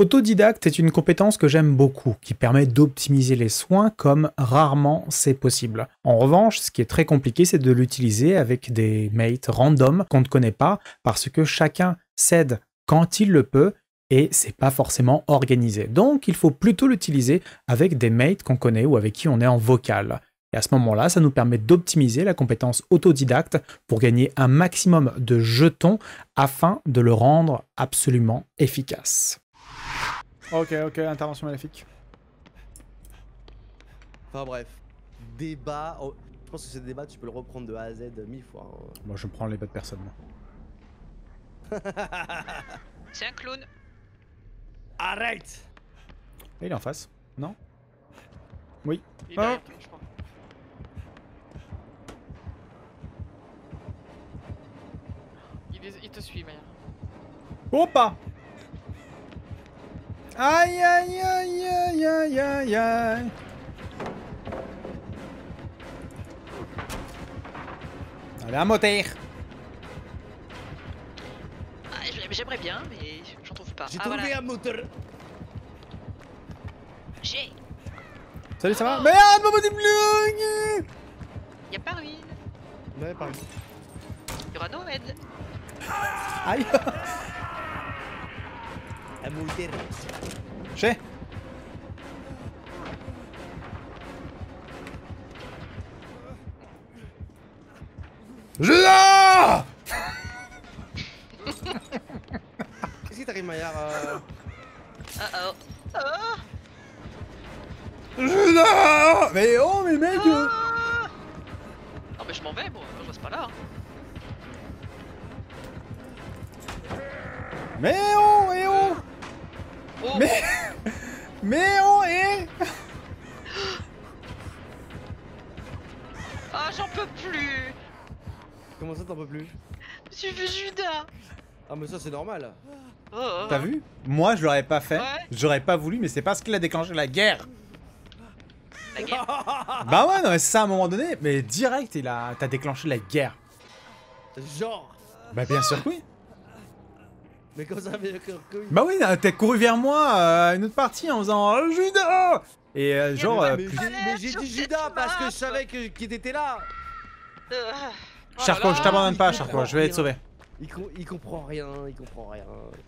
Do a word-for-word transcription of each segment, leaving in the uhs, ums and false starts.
Autodidacte est une compétence que j'aime beaucoup, qui permet d'optimiser les soins comme rarement c'est possible. En revanche, ce qui est très compliqué, c'est de l'utiliser avec des mates random qu'on ne connaît pas, parce que chacun cède quand il le peut, et c'est pas forcément organisé. Donc il faut plutôt l'utiliser avec des mates qu'on connaît ou avec qui on est en vocal. Et à ce moment-là, ça nous permet d'optimiser la compétence autodidacte pour gagner un maximum de jetons afin de le rendre absolument efficace. Ok, ok, intervention maléfique. Enfin bref, débat. Oh, je pense que ce débat, tu peux le reprendre de A à Z mille fois. Hein. Moi, je prends les bonnes personnes. Moi. C'est un clown. Arrête! Et il est en face, non? Oui. Il est derrière toi, je crois. Il, est... il te suit, Maya. Opa! Aïe aïe aïe aïe aïe aïe aïe. Allez, un moteur. Ah, j'aimerais bien, mais j'en trouve pas. J'ai Ah, trouvé voilà. un moteur. J'ai. Salut, ça va? Oh. Merde, maman des blagues. Y'a pas ruine. Ouais, pareil. Y'aura no aide. Aïe. Un moteur. J'ai. Judas! Qu'est-ce qui t'arrive, Maillard euh... Uh oh. Oh. Judas! Mais oh, mais mec! euh. Ah. Non, mais je m'en vais, moi. Je reste pas là. Hein. Mais oh, et oh! Oh. Mais. Mais oh, et. Ah, j'en peux plus. Comment ça, t'en peux plus? J'ai vu Judas. Ah, mais ça, c'est normal. Oh, oh. T'as vu? Moi, je l'aurais pas fait. Ouais. J'aurais pas voulu, mais c'est parce qu'il a déclenché la guerre. La guerre. Bah ouais, non, mais c'est ça à un moment donné. Mais direct, il a, t'as déclenché la guerre. Genre. Bah bien sûr que oui. Mais comme ça, mais que, que... Bah oui, t'as couru vers moi euh, à une autre partie en faisant oh, Judas. Et euh, genre. euh, mais plus... j'ai mais j'ai dit Judas parce que je savais que qu'il était là. Euh, oh Charcot, là je là. t'abandonne pas, il Charcot, comprend je vais te rien. sauver. Il, com il comprend rien, il comprend rien.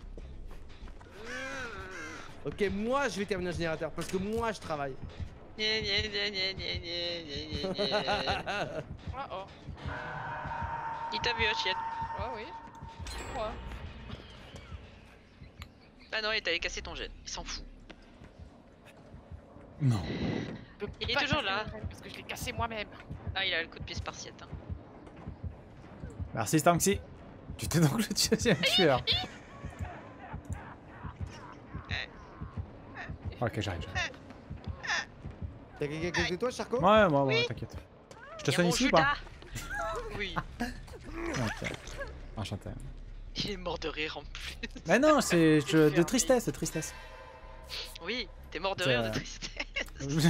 Ok, moi je vais terminer le générateur parce que moi je travaille. Gna, gna, gna, gna, gna, gna, gna, gna. Ah oh. Il t'a vu, chienne. Ah oui. Quoi? Ah non, il t'avait cassé ton jet. Il s'en fout. Non. Il est toujours là. Parce que je l'ai cassé moi-même. Ah, il a le coup de pied spartiate. Hein. Merci Stanksy. Tu t'es donc le deuxième tueur. Ok, j'arrive. j'arrive. T'as quelqu'un à côté de toi, Charcot? Ouais, moi, ouais, Oui. t'inquiète. Je te Et soigne mon ici ou pas? Judas. Oui. Ok. Enchanté. Il est mort de rire en plus. Mais non, c'est je- de tristesse, de tristesse. Oui, t'es mort de C'est, rire euh, de tristesse.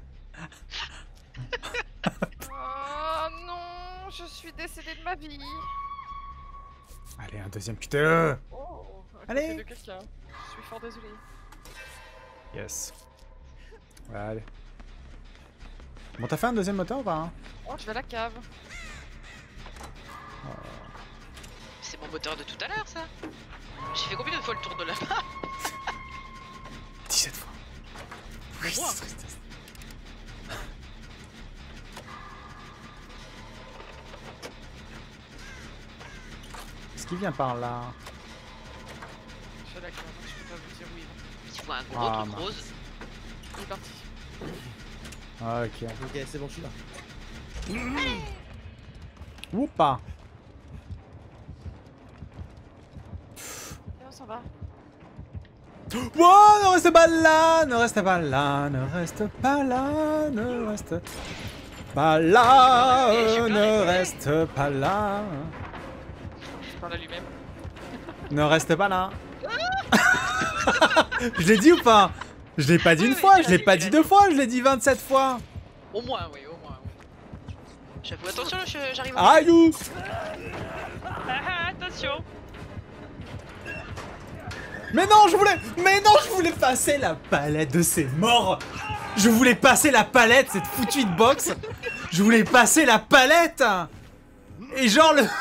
Oh non, je suis décédée de ma vie. Allez, un deuxième putain. Oh, à Allez. côté de quelqu'un. Je suis fort désolée. Yes. Allez. Bon, t'as fait un deuxième moteur ou pas hein? Oh, je vais à la cave. C'est mon moteur de tout à l'heure, ça. J'ai fait combien de fois le tour de la map? dix-sept fois. Oui, Moi. c'est tristesse. Est-ce qu'il vient par là? Je suis à la cave, donc je peux pas vous dire oui. Il faut un gros Ah, truc mince. rose. Il est parti. Ah, ok. Ok, c'est bon, je suis là. Oupa. Et on s'en va. Wow, ne reste pas là, ne reste pas là, ne reste pas là, ne reste pas là, Ouais, je suis ne plein reste pas là, Je parle à lui-même. ne reste pas là. Je l'ai dit ou pas? Je l'ai pas dit Oui, une oui, fois, tu je l'as l'ai dit, pas tu dit l'as deux dit. fois, je l'ai dit vingt-sept fois. Au moins, oui, au moins. Oui. J'avoue, attention, je- j'arrive. au- Aïe ou. Ah, attention. Mais non, je voulais. Mais non, je passer la palette de ces morts. Je voulais passer la palette, cette foutue hitbox. Je voulais passer la palette. Et genre le...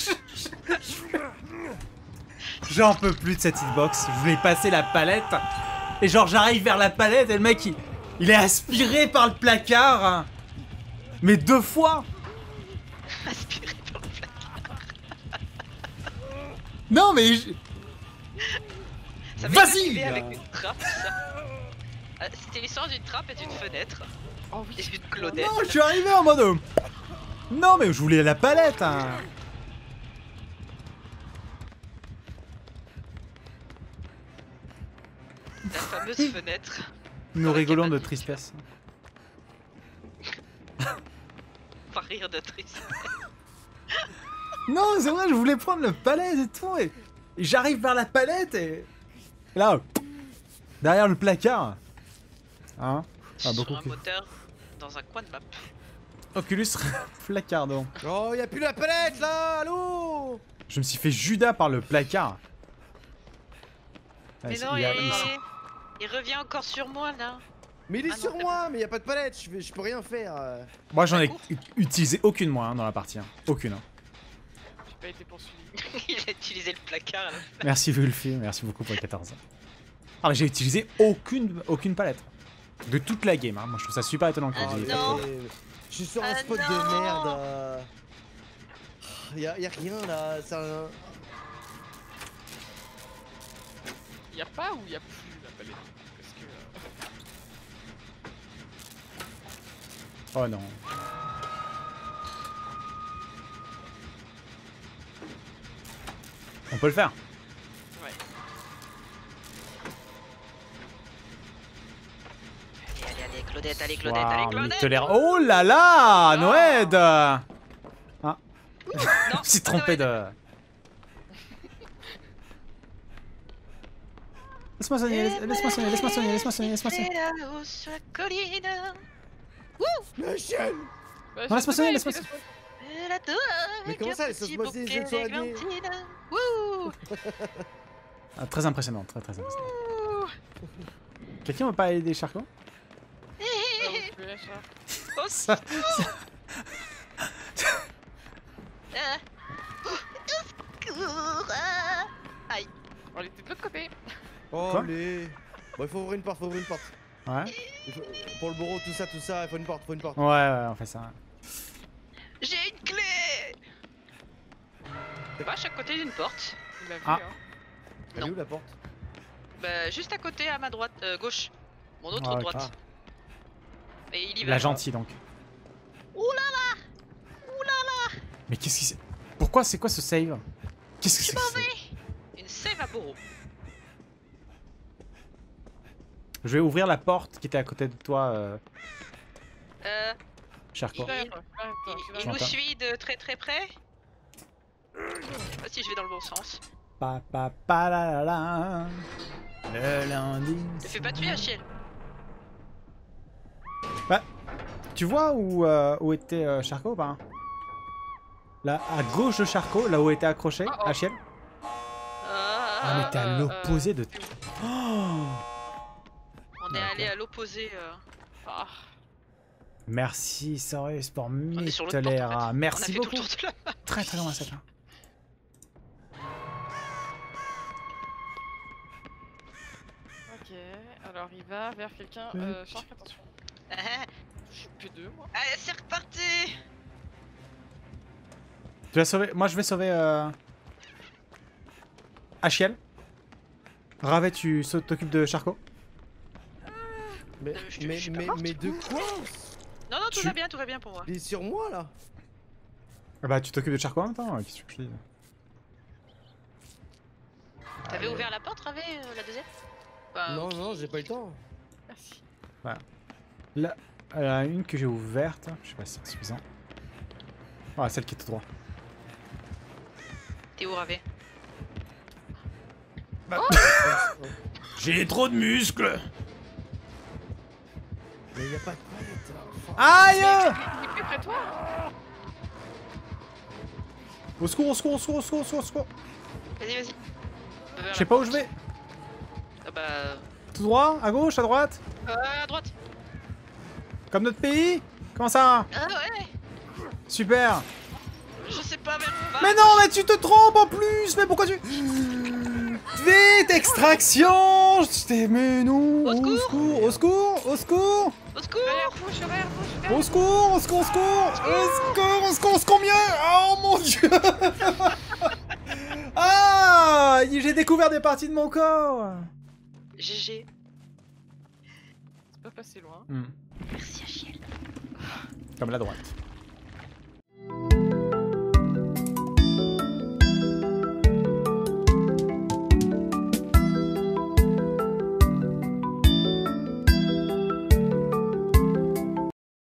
J'en peux plus de cette hitbox. Je voulais passer la palette. Et genre j'arrive vers la palette et le mec il, il est aspiré par le placard. Mais deux fois. Aspiré par le placard. Non mais... je- Ça m'est Vas-y arrivé avec une trappe, ça. Euh, C'était l'histoire d'une trappe et d'une fenêtre. Oh oui. Et d'une Claudette. Non, je suis arrivé en mode... euh, Non mais je voulais la palette hein. La fameuse fenêtre. Nous Dans la rigolons de cabane. tristesse. Par rire de triste. Non, c'est vrai, je voulais prendre le palette et tout. Et, et j'arrive vers la palette et... et là, derrière le placard. Hein Ah, Sur beaucoup un plus. moteur dans un coin de map. Oculus placard donc. Oh, y'a plus la palette là. Allô. Je me suis fait Judas par le placard. Ah, Mais c'est- non, il il, y a- il s- il revient encore sur moi là. Mais il est Ah non, sur t'as moi, mais y a pas de palette. Je, vais- je peux rien faire. euh. Moi j'en ai court. u- utilisé aucune moi hein, dans la partie. hein. Aucune. hein. J'ai pas été poursuivi. Il a utilisé le placard là. Merci Vulfi, merci beaucoup pour les quatorze. Ah mais j'ai utilisé aucune, aucune palette. De toute la game. Hein. Moi je trouve ça super étonnant que Ah, vous ayez- non. mais- Je suis sur un Ah, spot non. de merde. euh. Y'a y a rien là. C'est un... Y'a pas ou y'a plus la palette? Parce que. euh, Oh non. On peut le faire. Ouais. Allez, allez, allez, Claudette, allez, Claudette, allez, Waouh, mais Claudette. tolère- Oh là là, Noëd. Ah. Non, Je me suis trompé de... Laisse-moi soigner, laisse- laisse-moi soigner, laisse-moi soigner, laisse-moi soigner, laisse-moi soigner. là-haut sur la colline. La chienne. Bah, Non, je laisse-moi sais soigner, pas, laisse-moi il soigner. Et la tour Mais avec comment un ça, laisse-moi petit soigner, bouquet je vais soigner. d'églantines. Wouh. Ah, très impressionnant, très très impressionnant. Wouh. Quelqu'un veut pas aider Charcot? Ah, oui, je peux lâcher. Oh, Ça- ah. Oh, au secours. Ah. Aïe. On était de l'autre côté. Oh, Quoi les. Bon, il faut ouvrir une porte, faut ouvrir une porte. Ouais. Il faut- Pour le bourreau, tout ça, tout ça, il faut une porte, faut une porte. Ouais, ouais, on fait ça. J'ai une clé. Bah, à chaque côté d'une porte. Il a vu, Ah. hein. Elle est où la porte? Bah, juste à côté, à ma droite, euh, gauche. Mon autre Ah, ok. droite. Et il y va. La gentille donc. Ouh là là. Ouh là là. Mais qu'est-ce qui c'est? Pourquoi c'est quoi ce save? Qu'est-ce que c'est que ça? Une save à bourreau. Je vais ouvrir la porte qui était à côté de toi, euh, Euh, Charcot. Il- Derrière toi, derrière toi, il, c'est il là. nous J'entends. suit de très très près. Je sais pas si je vais dans le bon sens. Pa pa pa la la la. Le lundi. Ne fais pas tuer Achille. Tu vois où, euh, où était euh, Charcot ou pas? Là, à gauche de Charcot, là où était accroché, Ah, oh. Achiel. Ah, Ah, mais t'es à euh, l'opposé de... c'est où Oh on est D'accord. allé à l'opposé. euh. Ah. Merci, Saurus, pour est sur l'autre porte, en Métolera. fait. On a Merci fait tout beaucoup. le tour de la map. Très très loin ça. Ok, alors il va vers quelqu'un. Euh, Shark, attention. Ah, Je suis P deux moi. allez, c'est reparti. Tu vas sauver... Moi je vais sauver... Euh... Achiel. Ravet, tu sau- t'occupes de Charcot. Mais, Euh, je te- mais, je suis pas mais, morte. mais de quoi? Non, non, tout Tu- va bien, tout va bien pour moi. Il est sur moi là. Ah bah tu t'occupes de Charcot en même temps, qu'est-ce que je te dis? T'avais ouvert la porte, Ravé, euh, la deuxième Bah, Non, ok. non, j'ai pas eu le temps. Merci. Là, il y en a une que j'ai ouverte, je sais pas si c'est suffisant. Ah, celle qui est tout droit. T'es où, Ravé? J'ai trop de muscles. Mais y a pas de palette. Aïe! Il est plus près de toi. Au secours, au secours, au secours, au secours, au secours, au secours. Vas-y, vas-y. Va vers Je la sais pas où porte. je vais. Ah bah, Tout droit? À gauche? À droite? Euh, à droite. Comme notre pays? Comment ça? Ah ouais. Super. Je sais pas vers où on va. Mais non, mais tu te trompes en plus. Mais pourquoi tu... Vite, extraction. Mais non. Au secours. Au secours, au secours, au secours. Au secours. Arrière bouche, arrière bouche, arrière Au secours, au secours, au secours. Au secours, au secours, au secours, mieux. Oh mon dieu. Ah, j'ai découvert des parties de mon corps. G G. C'est pas passé loin. Hmm. Merci Achille. Comme la droite.